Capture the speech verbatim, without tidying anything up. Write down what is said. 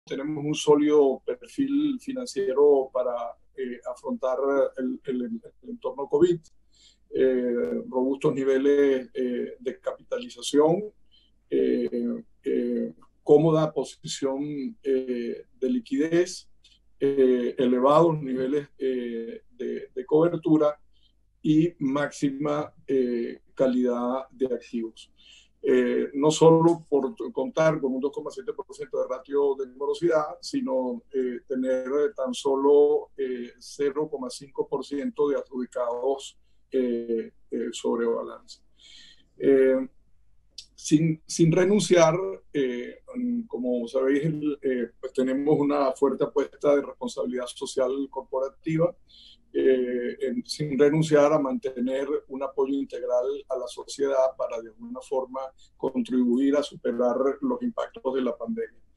tenemos un sólido perfil financiero para eh, afrontar el, el, el entorno COVID, eh, robustos niveles eh, de capitalización, eh, eh, cómoda posición eh, de liquidez, eh, elevados niveles eh, de, de cobertura y máxima eh, calidad de activos. Eh, no solo por contar con un dos coma siete por ciento de ratio de morosidad, sino eh, tener tan solo eh, cero coma cinco por ciento de adjudicados eh, eh, sobre balance. Eh, sin, sin renunciar, eh, como sabéis, eh, pues tenemos una fuerte apuesta de responsabilidad social corporativa, eh, en, sin renunciar a mantener un apoyo integral a la sociedad para de alguna forma contribuir a superar los impactos de la pandemia.